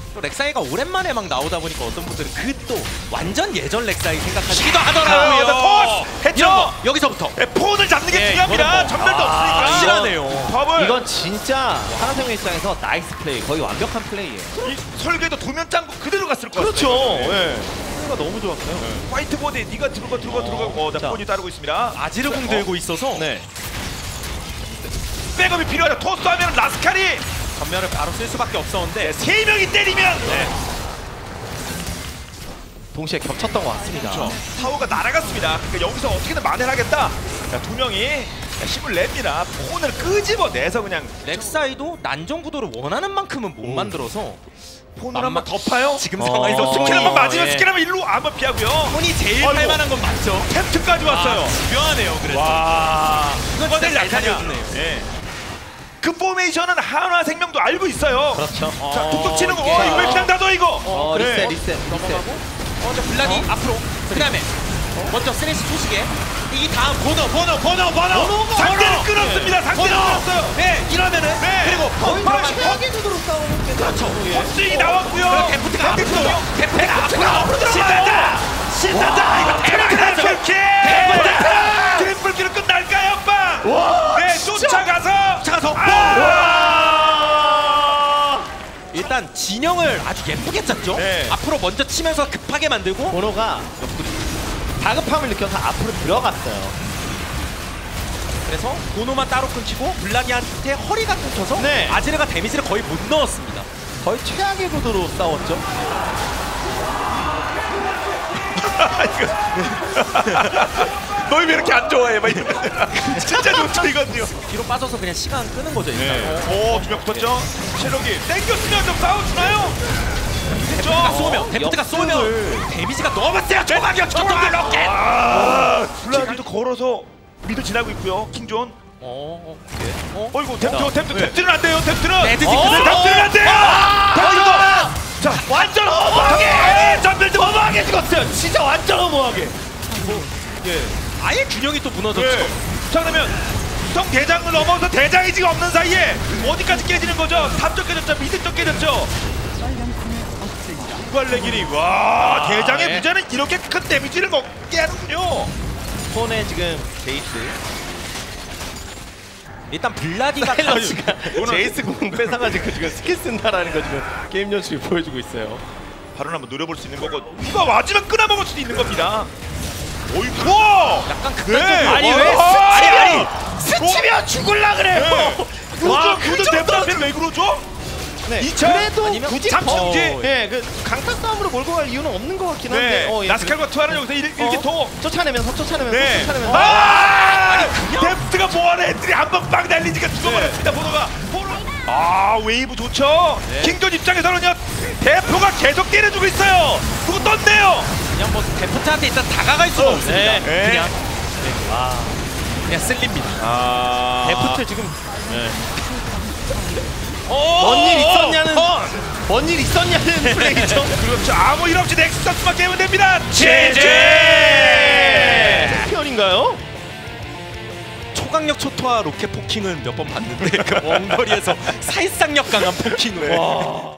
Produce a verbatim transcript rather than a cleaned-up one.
또 렉사이가 오랜만에 막 나오다 보니까 어떤 분들은 그 또 완전 예전 렉사이 생각하시기도 하더라고요. 아, 했죠. 여기서부터 네, 폰을 잡는 게 예, 중요합니다. 뭐, 전멸도 아, 없으니까. 확실하네요. 버블. 이건 진짜 하나생명 입장에서 나이스 플레이, 거의 완벽한 플레이예요. 이 설계도 도면 짱구 그대로 갔을 것 그렇죠. 같아요. 네. 플레이가 너무 좋았어요. 화이트보드에 네가 들어가 들어가 들어가. 어, 나 자. 폰이 따르고 있습니다. 아지르궁 들고 있어서 네. 백업이 필요하죠. 토스하면 라스칼이 전멸을 바로 쓸 수밖에 없었는데 세 명이 때리면. 네. 동시에 겹쳤던 것 같습니다. 그렇죠. 타워가 날아갔습니다. 그러니까 여기서 어떻게든 만회를 하겠다. 자, 두 명이 힘을 냅니다. 폰을 끄집어내서 그냥 렉사이도 난전 구도를 원하는 만큼은 못 오. 만들어서 폰을 한번 덮어요. 지금 어. 상황에서 어. 스킬 한번 맞으면 예. 스킬 한번 일로 한번 피하고요. 폰이 제일 아이고. 할만한 건 맞죠? 템트까지 왔어요. 중요하네요. 그래서 와, 이건 이번엔 진짜 잘 약하냐. 살려주네요. 예. 그 포메이션은 한화생명도 알고 있어요. 그렇죠. 자, 툭툭 치는 거. 이게- 어, 이거 왜 그냥 놔둬 이거? 어, 그래. 리셋, 리셋, 리셋. 넘어가고 먼저 블라디 앞으로 그 다음에 먼저 쓰레쉬 초시게 이 다음 번호 번호 번호 번호 번호가 상대를 끊었습니다. 상대를 끊었어요. 네 이러면은 네. 그리고 거의 번호 최악의 구도로 싸우는 게 그렇죠. 헛스윙이 나왔고요. 데프트가 앞으로 데프트가 앞으로 앞으로 신난다. 신난다. 이거 트리플 킬. 트리플 킬은 끝날까요, 오빠? 네, 쫓아가서 쫓아가서 아! 일단 진영을 아주 예쁘게 짰죠. 네. 앞으로 먼저 치면서 급하게 만들고 번호가 다급함을 느껴서 앞으로 들어갔어요. 그래서 고노만 따로 끊기고 블라디한테 허리가 끊겨서 네. 아지르가 데미지를 거의 못 넣었습니다. 거의 최악의 구도로 싸웠죠. 너희 왜 이렇게 안 좋아해? 막 이러면. 진짜 좋죠 이건요. 뒤로 빠져서 그냥 시간 끄는 거죠 일단. 네. 오, 두 명 붙었죠. 실록이 땡겼으면 좀 싸워주나요? 데프트가 쏘면 데프트가 역습을- 쏘면 데미지가 너무 세요. 초강력 초강력 로켓. 아, 블라디도 걸어서 미드 지나고 있고요. 킹존. 어, 오케이. 어? 어이구, 템트, 자, 템트, 네. 템트는 안 돼요. 템트는. 레드 어, 징크스. 템트는 안 돼요. 템트도. 자, 완전 허무하게! 전멸도 허무하게 죽었어요. 진짜 완전 허무하게. 예. 아예 균형이 또 무너졌죠. 네. 자, 그러면 성 대장을 넘어서 대장이 지금 없는 사이에 어디까지 깨지는 거죠? 탑 쪽 깨졌죠, 미드 쪽 깨졌죠. 발레길이 와, 대장의 네. 무자는 이렇게 큰 데미지를 먹게 하는군요. 폰에 지금 제이스. 일단 블라디가 헬러시가 오늘- 제이스 공 뺏어가지고 지금 스킬 쓴다라는 거 지금 게임 연출이 보여주고 있어요. 바로 한번 노려볼 수 있는 거고 누가 맞으면 끊어먹을 수도 있는 겁니다. 어이구! 약간 네. 극단적으로 아니, 왜 어, 스- 아니 아니, 아니 스치면 죽을라 그래요. 네. 와, 그죠? 그 그죠? 정도로 대표한테 왜 그러죠? 네. 이 차? 그래도 아니면 굳이 잠정지? 어, 예, 그 강타 싸움으로 몰고 갈 이유는 없는 것 같긴 한데. 네. 어, 예, 나스칼과 투하는 여기서 일, 어, 일기토. 쫓아내면서 쫓아내면서 네. 쫓아내면서. 아! 데프트가 뭐하는 애들이 한 번 빵 날리니까 죽어버렸습니다. 보노가. 보노. 아, 웨이브 좋죠. 킹존 입장에서는요. 대표가 계속 때려주고 있어요. 그거 떴네요. 그냥 뭐 데프트한테 일단 다가갈 수가 없습니다. 네. 네. 그냥 와 그냥 쓸립니다. 아. 데프트 지금 어, 뭔 일 있었냐는 어, 뭔 일 있었냐는 플레이죠. 그렇죠. 아무 일 없이 넥서스만 깨면 됩니다. 제제. 챔피언인가요? 초강력 초토화 로켓 포킹은 몇 번 봤는데 그 원거리에서 살상력 강한 포킹을. 와.